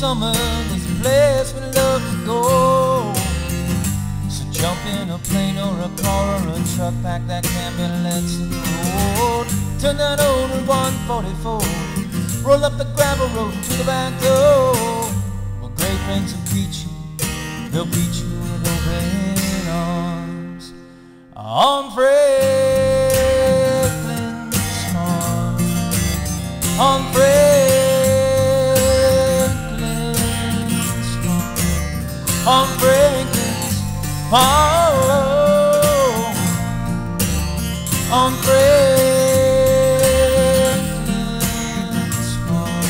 summer, there's a place we love to go. So jump in a plane or a car or a truck, pack that camper, let's hit the road. Turn that old 144, roll up the gravel road to the back door. Well, great friends will greet you, they'll greet you with open arms. On Franklin's farm, on Franklin's farm, on Franklin's farm, on Franklin's farm.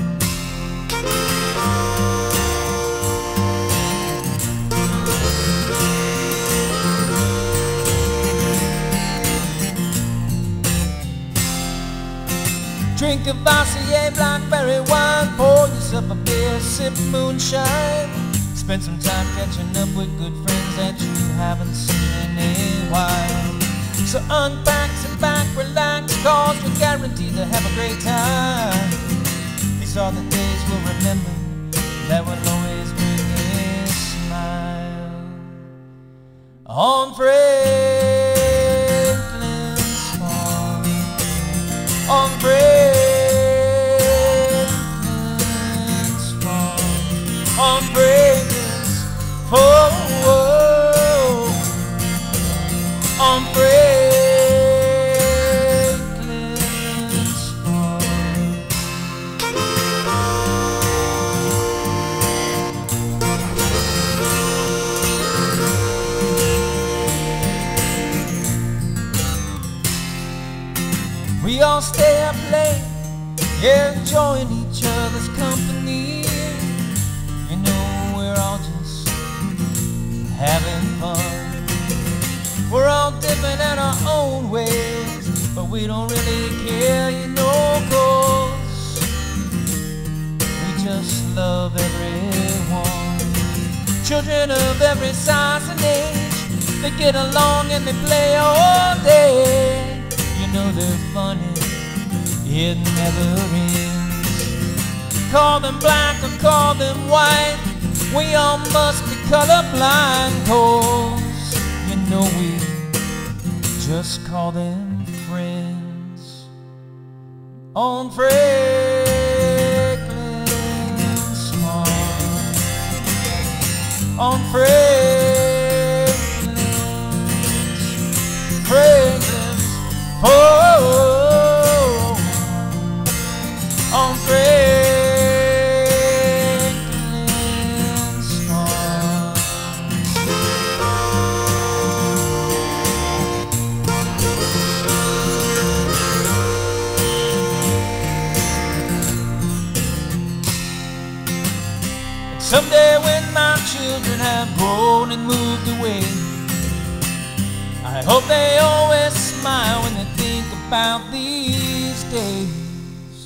Drink a Vassier blackberry wine, pour yourself a beer, sip moonshine. Spend some time catching up with good friends that you haven't seen in a while. So unpack, sit back, relax, cause we're guaranteed to have a great time. These are the days we'll remember, that will always bring a smile. On Franklin's farm, on Franklin's farm, on Franklin's farm, on Franklin's farm. We all stay up late, yeah, enjoying each other's company. You know, we're all just having fun. We're all different in our own ways, but we don't really care, you know, 'cause we just love everyone. Children of every size and age, they get along and they play all day. You know they're funny, it never ends. Call them black or call them white, we all must be colorblind, 'cause you know we just call them friends. On Franklin's farm, on Franklin's farm, on Franklin's farm. Someday when my children have grown and moved away, I hope they always smile when they think about these days.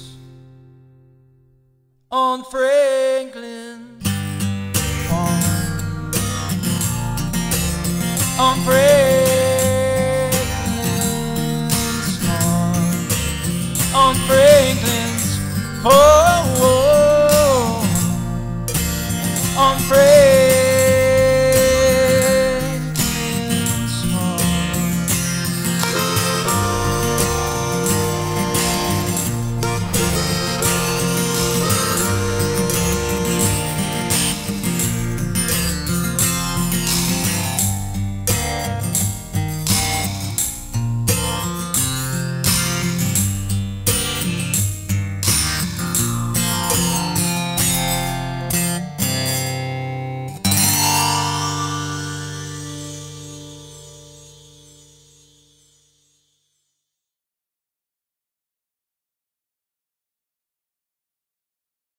On Franklin's farm, on Franklin's farm, on Franklin's farm, on Franklin's